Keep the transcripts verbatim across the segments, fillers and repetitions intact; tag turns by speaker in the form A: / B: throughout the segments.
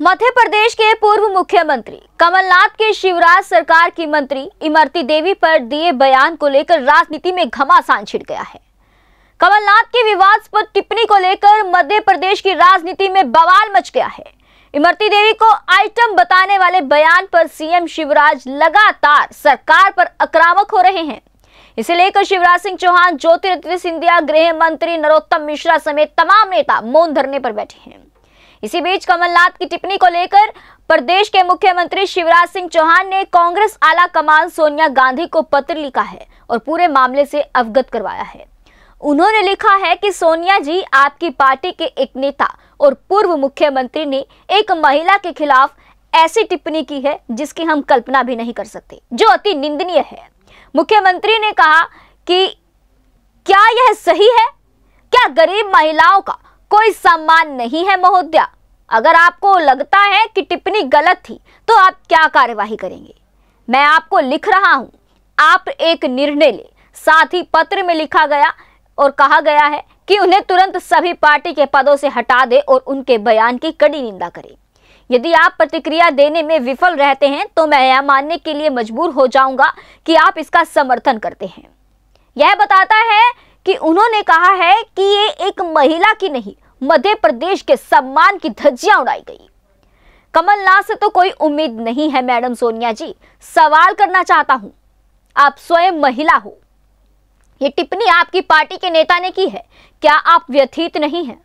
A: मध्य प्रदेश के पूर्व मुख्यमंत्री कमलनाथ के शिवराज सरकार की मंत्री इमरती देवी पर दिए बयान को लेकर राजनीति में घमासान छिड़ गया है। कमलनाथ की विवादास्पद टिप्पणी को लेकर मध्य प्रदेश की राजनीति में बवाल मच गया है। इमरती देवी को आइटम बताने वाले बयान पर सीएम शिवराज लगातार सरकार पर आक्रामक हो रहे हैं। इसे लेकर शिवराज सिंह चौहान, ज्योतिरादित्य सिंधिया, गृह मंत्री नरोत्तम मिश्रा समेत तमाम नेता मौन धरने पर बैठे हैं। इसी बीच कमलनाथ की टिप्पणी को लेकर प्रदेश के मुख्यमंत्री शिवराज सिंह चौहान ने कांग्रेस आला कमान सोनिया गांधी को पत्र लिखा है और पूरे मामले से अवगत करवाया है। उन्होंने लिखा है कि सोनिया जी, आपकी पार्टी के एक नेता और पूर्व मुख्यमंत्री ने एक महिला के खिलाफ ऐसी टिप्पणी की है जिसकी हम कल्पना भी नहीं कर सकते, जो अति निंदनीय है। मुख्यमंत्री ने कहा कि क्या यह सही है? क्या गरीब महिलाओं का कोई सम्मान नहीं है महोदया? अगर आपको लगता है कि टिप्पणी गलत थी तो आप क्या कार्यवाही करेंगे? मैं आपको लिख रहा हूं, आप एक निर्णय ले। साथ ही पत्र में लिखा गया और कहा गया है कि उन्हें तुरंत सभी पार्टी के पदों से हटा दे और उनके बयान की कड़ी निंदा करें। यदि आप प्रतिक्रिया देने में विफल रहते हैं तो मैं यह मानने के लिए मजबूर हो जाऊंगा कि आप इसका समर्थन करते हैं। यह बताता है कि उन्होंने कहा है कि ये एक महिला की नहीं, मध्य प्रदेश के सम्मान की धज्जियां उड़ाई गई। कमलनाथ से तो कोई उम्मीद नहीं है मैडम सोनिया जी। सवाल करना चाहता हूं, आप स्वयं महिला हो, ये टिप्पणी आपकी पार्टी के नेता ने की है, क्या आप व्यथित नहीं हैं?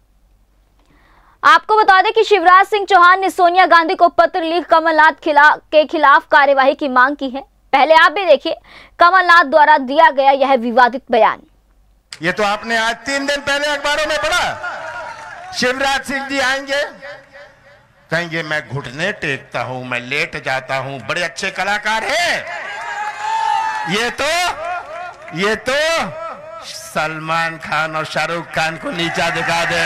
A: आपको बता दें कि शिवराज सिंह चौहान ने सोनिया गांधी को पत्र लिख कमलनाथ खिला, के खिलाफ कार्यवाही की मांग की है। पहले आप भी देखिए कमलनाथ द्वारा दिया गया यह विवादित बयान।
B: ये तो आपने आज तीन दिन पहले अखबारों में पढ़ा। शिवराज सिंह जी आएंगे, कहेंगे मैं घुटने टेकता हूं, मैं लेट जाता हूं, बड़े अच्छे कलाकार हैं। ये तो ये तो सलमान खान और शाहरुख खान को नीचा दिखा दे।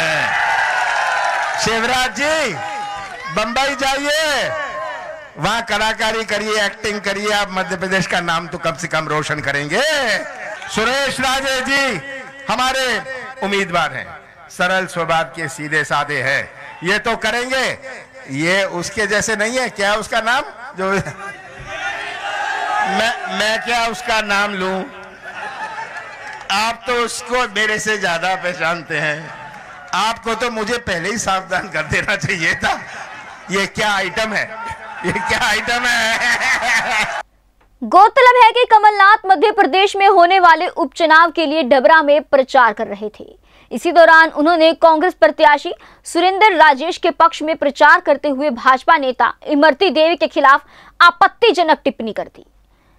B: शिवराज जी बंबई जाइए, वहां कलाकारी करिए, एक्टिंग करिए, आप मध्य प्रदेश का नाम तो कम से कम रोशन करेंगे। सुरेश राजे जी हमारे उम्मीदवार हैं, सरल स्वभाव के, सीधे साधे हैं, ये तो करेंगे। ये उसके जैसे नहीं है, क्या उसका नाम जो मैं मैं क्या उसका नाम लूं? आप तो उसको मेरे से ज्यादा पहचानते हैं। आपको तो मुझे पहले ही सावधान कर देना चाहिए था। ये क्या आइटम है? ये क्या आइटम है?
A: गौरतलब है कि कमलनाथ मध्य प्रदेश में होने वाले उपचुनाव के लिए डबरा में प्रचार कर रहे थे। इसी दौरान उन्होंने कांग्रेस प्रत्याशी सुरेंद्र राजेश के पक्ष में प्रचार करते हुए भाजपा नेता इमरती देवी के खिलाफ आपत्तिजनक टिप्पणी कर दी।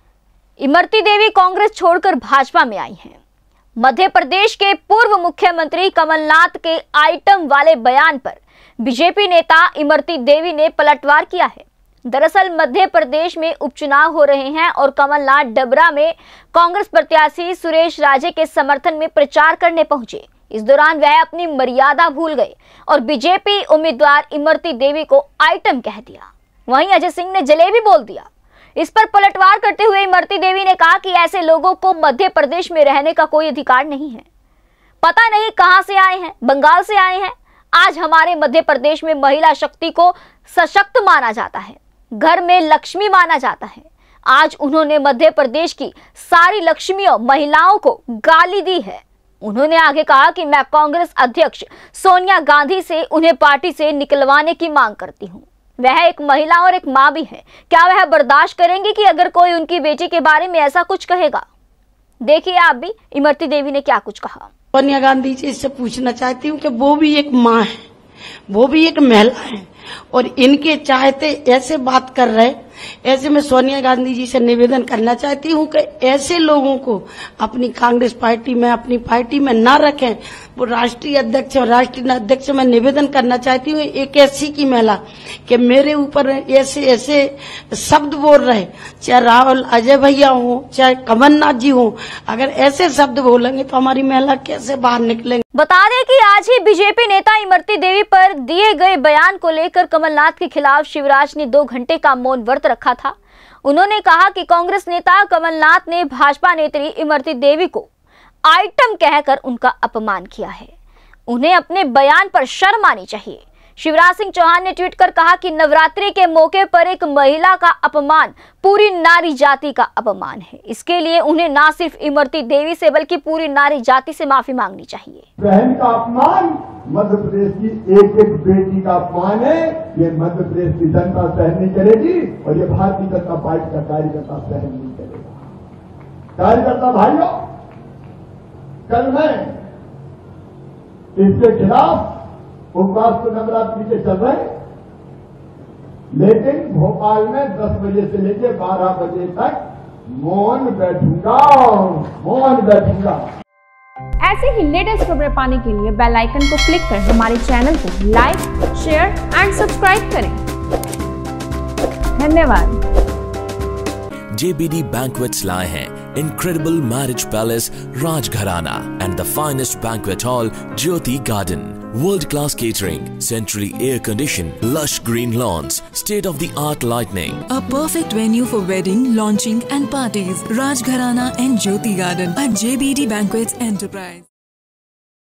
A: इमरती देवी कांग्रेस छोड़कर भाजपा में आई हैं। मध्य प्रदेश के पूर्व मुख्यमंत्री कमलनाथ के आइटम वाले बयान पर बीजेपी नेता इमरती देवी ने पलटवार किया है। दरअसल मध्य प्रदेश में उपचुनाव हो रहे हैं और कमलनाथ डबरा में कांग्रेस प्रत्याशी सुरेश राजे के समर्थन में प्रचार करने पहुंचे। इस दौरान वह अपनी मर्यादा भूल गए और बीजेपी उम्मीदवार इमरती देवी को आइटम कह दिया। वहीं अजय सिंह ने जलेबी बोल दिया। इस पर पलटवार करते हुए इमरती देवी ने कहा कि ऐसे लोगों को मध्य प्रदेश में रहने का कोई अधिकार नहीं है। पता नहीं कहां से आए हैं, बंगाल से आए हैं। आज हमारे मध्य प्रदेश में महिला शक्ति को सशक्त माना जाता है, घर में लक्ष्मी माना जाता है। आज उन्होंने मध्य प्रदेश की सारी लक्ष्मियों महिलाओं को गाली दी है। उन्होंने आगे कहा कि मैं कांग्रेस अध्यक्ष सोनिया गांधी से उन्हें पार्टी से निकलवाने की मांग करती हूं। वह एक महिला और एक मां भी है। क्या वह बर्दाश्त करेंगे कि अगर कोई उनकी बेटी के बारे में ऐसा कुछ कहेगा? देखिए आप भी इमरती देवी ने क्या कुछ कहा।
C: सोनिया गांधी जी से पूछना चाहती हूँ कि वो भी एक माँ है, वो भी एक महिला है और इनके चाहते ऐसे बात कर रहे। ऐसे में सोनिया गांधी जी से निवेदन करना चाहती हूँ कि ऐसे लोगों को अपनी कांग्रेस पार्टी में, अपनी पार्टी में ना रखें। वो राष्ट्रीय अध्यक्ष और राष्ट्रीय अध्यक्ष में निवेदन करना चाहती हूँ, एक ऐसी की महिला कि मेरे ऊपर ऐसे ऐसे शब्द बोल रहे, चाहे राहुल अजय भैया हो, चाहे कमलनाथ जी हो, अगर ऐसे शब्द बोलेंगे तो हमारी महिला कैसे बाहर निकलेंगे?
A: बता दें कि आज ही बीजेपी नेता इमरती देवी पर दिए गए बयान को लेकर कमलनाथ के खिलाफ शिवराज ने दो घंटे का मौन व्रत रखा था। उन्होंने कहा कि कांग्रेस नेता कमलनाथ ने भाजपा नेत्री इमरती देवी को आइटम कहकर उनका अपमान किया है। उन्हें अपने बयान पर शर्म आनी चाहिए। शिवराज सिंह चौहान ने ट्वीट कर कहा कि नवरात्रि के मौके पर एक महिला का अपमान पूरी नारी जाति का अपमान है। इसके लिए उन्हें ना सिर्फ इमरती देवी से बल्कि पूरी नारी जाति से माफी मांगनी चाहिए।
D: बहन का अपमान मध्य प्रदेश की एक एक बेटी का अपमान है। ये मध्य प्रदेश की जनता सहन नहीं करेगी और ये भारतीय जनता पार्टी का कार्यकर्ता सहन नहीं करेगा। कार्यकर्ता भाइयों, कल मैं इसके खिलाफ उपवास तो नवरात्रि के चल रहे, लेकिन भोपाल में दस बजे से लेकर बारह बजे तक मौन बैठूंगा मौन बैठूंगा।
E: ऐसे ही लेटेस्ट खबरें पाने के लिए बेल आइकन को क्लिक कर हमारे चैनल को लाइक, शेयर एंड सब्सक्राइब करें। धन्यवाद।
F: J B D Banquets लाए हैं incredible marriage palace Rajgharana and the finest banquet hall Jyoti Garden. World-class catering, centrally air-conditioned, lush green lawns, state-of-the-art lighting.
G: A perfect venue for wedding, launching and parties. Rajgharana and Jyoti Garden at J B D Banquets Enterprise.